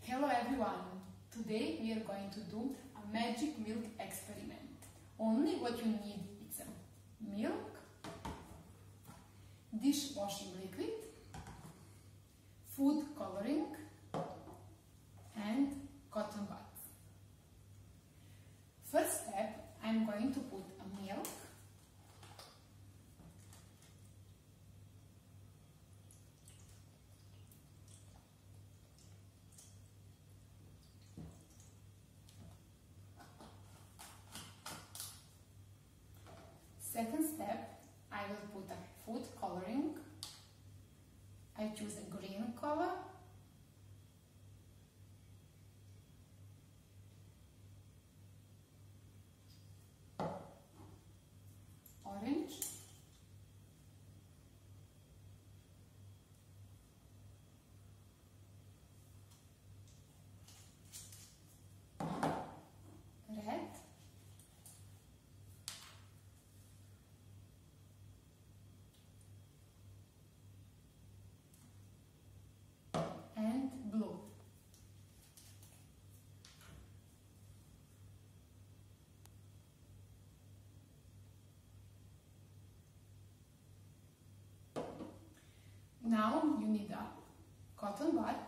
Hello everyone! Today we are going to do a magic milk experiment. Only what you need is milk, dishwashing liquid, food coloring and cotton buds. First step, I'm going to put a milk, second step, I will put a food coloring. I choose a green color. Orange. Red. And blue. Now you need a cotton bud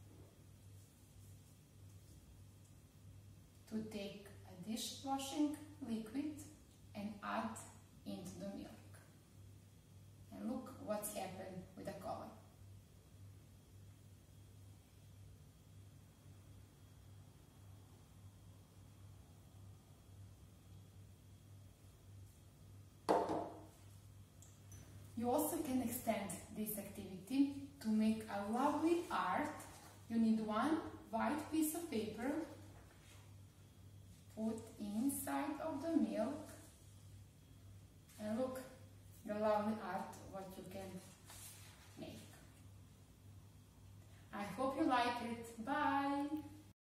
to take a dishwashing liquid and add into the milk. And look what's happened with the color. You also can extend this activity to make a lovely art. You need one white piece of paper, put inside of the milk, and look the lovely art what you can make. I hope you like it. Bye!